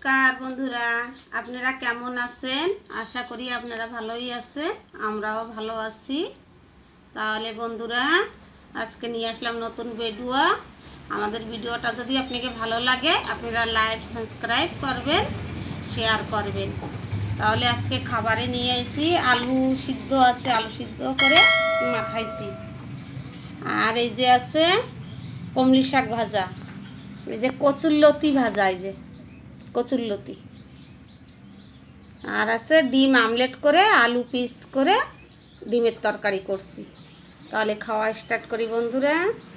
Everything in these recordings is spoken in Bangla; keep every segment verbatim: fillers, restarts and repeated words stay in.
নমস্কার বন্ধুরা, আপনারা কেমন আছেন? আশা করি আপনারা ভালোই আছেন, আমরাও ভালো আছি। তাহলে বন্ধুরা, আজকে নিয়ে আসলাম নতুন ভিডিও। আমাদের ভিডিওটা যদি আপনাকে ভালো লাগে আপনারা লাইক সাবস্ক্রাইব করবেন, শেয়ার করবেন। তাহলে আজকে খাবারে নিয়ে আসি আলু সিদ্ধ আছে, আলু সিদ্ধ করে মাখাইছি। আর এই যে আছে কমলি শাক ভাজা, এই যে কচুর লতি ভাজা, এই যে কচুর লতি, আর আছে ডিম আমলেট করে আলু পিস করে ডিমের তরকারি করছি। তাহলে খাওয়া স্টার্ট করি বন্ধুরা।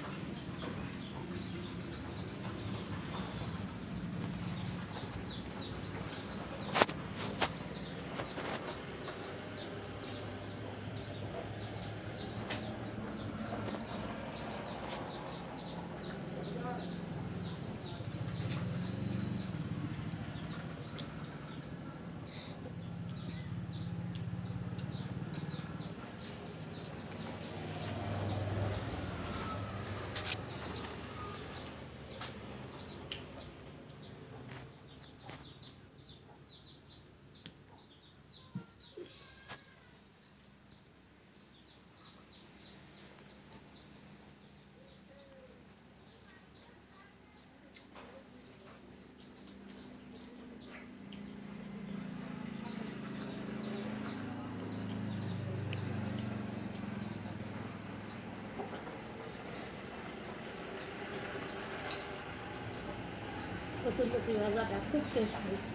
কচুর লতি ভাজাটা খুব টেস্ট হয়েছে।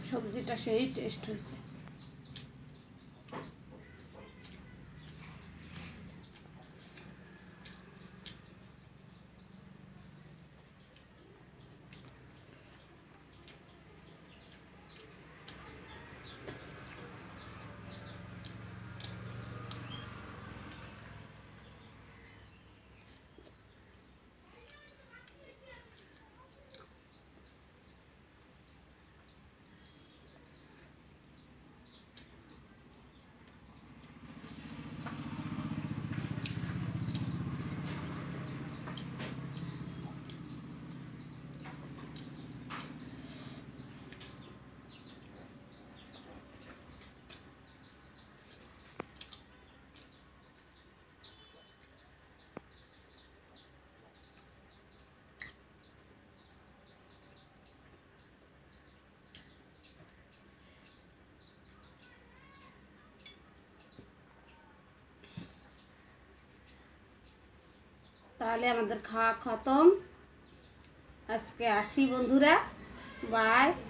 সবজিটা সেই টেস্ট হয়েছে। তাহলে আমাদের খাওয়া খতম। আজকে আসি বন্ধুরা, বাই।